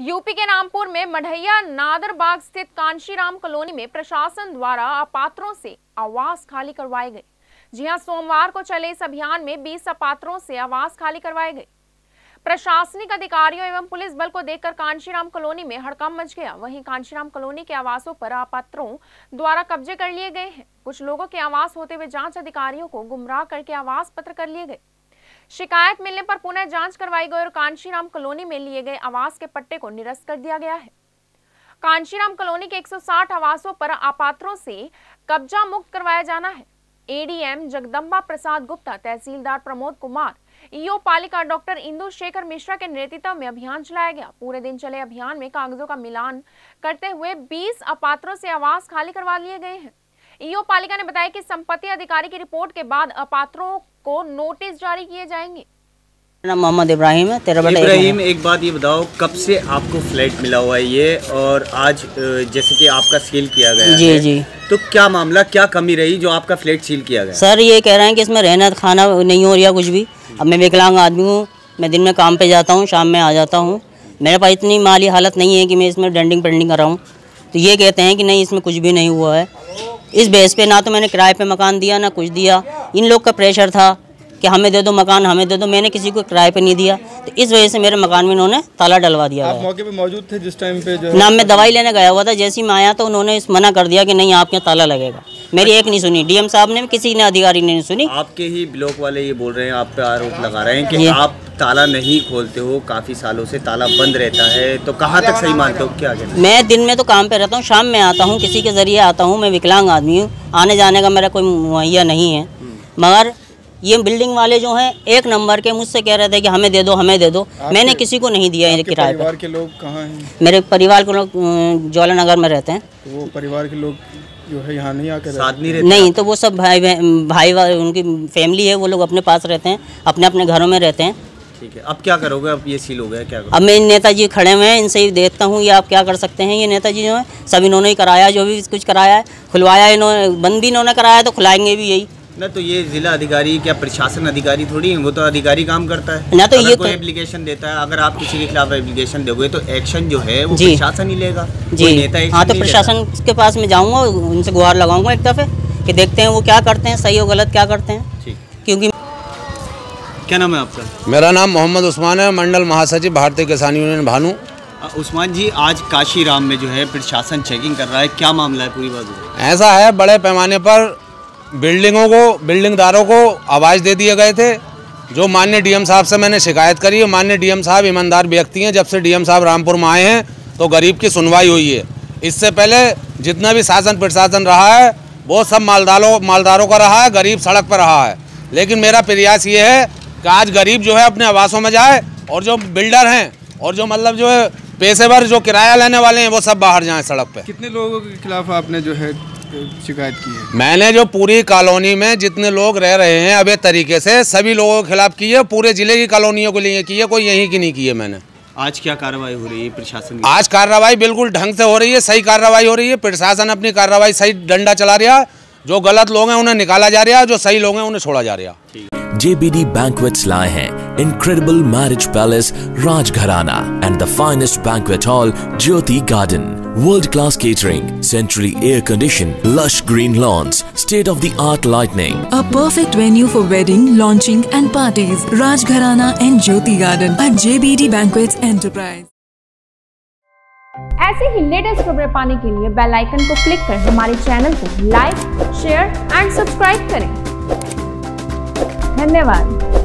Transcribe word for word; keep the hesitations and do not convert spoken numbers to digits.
UP के रामपुर में मढ़ैया नादरबाग स्थित कांशीराम कॉलोनी में प्रशासन द्वारा अपात्रों से आवास खाली करवाए गए। जी हां, सोमवार को चले इस अभियान में बीस अपात्रों से आवास खाली करवाए गए। प्रशासनिक अधिकारियों एवं पुलिस बल को देखकर कांशीराम कॉलोनी में हड़कंप मच गया। वहीं कांशीराम कॉलोनी के आवासों पर अपात्रों द्वारा कब्जे कर लिए गए हैं। कुछ लोगों के आवास होते हुए जांच अधिकारियों को गुमराह करके आवास पत्र कर लिए गए। शिकायत मिलने पर पुनः जांच करवाई गई और कांशीराम कॉलोनी में लिए गए आवास के पट्टे को निरस्त कर दिया गया है। कांशीराम कॉलोनी के एक सौ साठ आवासों पर अपात्रों से कब्जा मुक्त करवाया जाना है। एडीएम जगदम्बा प्रसाद गुप्ता, तहसीलदार प्रमोद कुमार, ईओ पालिका डॉक्टर इंदु शेखर मिश्रा के नेतृत्व में अभियान चलाया गया। पूरे दिन चले अभियान में कागजों का मिलान करते हुए बीस अपात्रों से आवास खाली करवा लिए गए हैं। ईओ पालिका ने बताया कि संपत्ति अधिकारी की रिपोर्ट के बाद अपात्रों को नोटिस जारी किए जाएंगे। नाम मोहम्मद इब्राहिम है। तेरा बेटा इब्राहिम, एक बात ये बताओ, कब से आपको फ्लैट मिला हुआ है ये, और आज जैसे कि आपका सील किया गया जी है, जी तो क्या मामला, क्या कमी रही जो आपका फ्लैट सील किया गया? सर ये कह रहे हैं कि इसमें रहना खाना नहीं हो रहा कुछ भी। अब मैं विकलांग आदमी हूँ, मैं दिन में काम पे जाता हूँ, शाम में आ जाता हूँ। मेरे पास इतनी माली हालत नहीं है कि मैं इसमें डेंडिंग पेंडिंग कराऊँ। तो ये कहते हैं कि नहीं, इसमें कुछ भी नहीं हुआ है। इस बेस पे ना तो मैंने किराए पे मकान दिया ना कुछ दिया। इन लोग का प्रेशर था कि हमें दे दो मकान, हमें दे दो। मैंने किसी को किराए पे नहीं दिया, तो इस वजह से मेरे मकान में इन्होंने ताला डलवा दिया। आप मौके पे मौजूद थे जिस टाइम पे? जो ना, मैं दवाई लेने गया हुआ था। जैसे ही मैं आया तो उन्होंने इस मना कर दिया कि नहीं, आपके यहाँ ताला लगेगा। मेरी एक नहीं सुनी, डीएम साहब ने, किसी ने अधिकारी ने नहीं सुनी। आपके ही ब्लॉक वाले ये बोल रहे हैं, आप पे आरोप लगा रहे हैं कि आप ताला नहीं खोलते हो, काफी सालों से ताला बंद रहता है, तो कहाँ तक सही मानते हो? क्या कहते? मैं दिन में तो काम पे रहता हूँ, शाम में आता हूँ, किसी के जरिए आता हूँ। मैं विकलांग आदमी हूँ, आने जाने का मेरा कोई मुहैया नहीं है। मगर ये बिल्डिंग वाले जो हैं एक नंबर के, मुझसे कह रहे थे कि हमें दे दो, हमें दे दो। मैंने किसी को नहीं दिया है किराए पर। परिवार के लोग कहाँ हैं? मेरे परिवार के लोग ज्वाला नगर में रहते हैं। तो वो परिवार के लोग जो है यहाँ नहीं आकर साथ नहीं रहते? नहीं, तो वो सब भाई भाई उनकी फैमिली है, वो लोग अपने पास रहते हैं, अपने अपने घरों में रहते हैं। ठीक है, अब क्या करोगे? अब ये सील हो गया, क्या करोगे? अब मैं नेताजी खड़े हुए हैं, इनसे ही देखता हूँ ये आप क्या कर सकते हैं। ये नेताजी जो है सब इन्होंने ही कराया, जो भी कुछ कराया है, खुलवाया इन्होंने, बंद भी इन्होंने कराया, तो खुलाएंगे भी यही ना। तो ये जिला अधिकारी क्या प्रशासन अधिकारी थोड़ी है, वो तो अधिकारी काम करता है ना। तो अगर ये कोई तो एप्लीकेशन देता है, अगर आप किसी के खिलाफ एप्लीकेशन दोगे तो एक्शन जो है वो जी प्रशासन ही लेगा जी। नेता हाँ, तो प्रशासन के पास में जाऊँगा, उनसे गुहार लगाऊंगा एक दफ़े कि देखते हैं वो क्या करते हैं, सही और गलत क्या करते हैं। ठीक, क्योंकि क्या नाम है आपका? मेरा नाम मोहम्मद उस्मान है, मंडल महासचिव भारतीय किसान यूनियन भानु। उस्मान जी, आज काशीराम में जो है प्रशासन चेकिंग कर रहा है, क्या मामला है? पूरी बात ऐसा है, बड़े पैमाने पर बिल्डिंगों को, बिल्डिंगदारों को आवाज़ दे दिए गए थे। जो माननीय डीएम साहब से मैंने शिकायत करी है, माननीय डीएम साहब ईमानदार व्यक्ति हैं। जब से डीएम साहब रामपुर में आए हैं तो गरीब की सुनवाई हुई है। इससे पहले जितना भी शासन प्रशासन रहा है वो सब मालदारों मालदारों का रहा है, गरीब सड़क पर रहा है। लेकिन मेरा प्रयास ये है कि आज गरीब जो है अपने आवासों में जाए, और जो बिल्डर हैं और जो मतलब जो है पेशेवर जो किराया लेने वाले हैं वो सब बाहर जाएं सड़क पे। कितने लोगों के खिलाफ आपने जो है शिकायत की है? मैंने जो पूरी कॉलोनी में जितने लोग रह रहे हैं अवैध तरीके से, सभी लोगों के खिलाफ की है। पूरे जिले की कॉलोनियों के लिए की है, कोई यहीं की नहीं की है मैंने। आज क्या कार्रवाई हो रही है प्रशासन की? आज कार्रवाई बिल्कुल ढंग से हो रही है, सही कार्रवाई हो रही है। प्रशासन अपनी कार्रवाई सही डंडा चला रहा है। जो गलत लोग हैं उन्हें निकाला जा रहा है, जो सही लोग हैं उन्हें छोड़ा जा रहा है। J B D Banquets लाए हैं incredible marriage palace Rajgharana and the finest banquet hall Jyoti Garden. World class catering, centrally air conditioned, lush green lawns, state of the art lighting. A perfect venue for wedding, launching and parties. Rajgharana and Jyoti Garden at J B D Banquets Enterprise. ऐसे ही latest खबरें पाने के लिए bell icon को click कर हमारे channel को like, share and subscribe करें। धन्यवाद।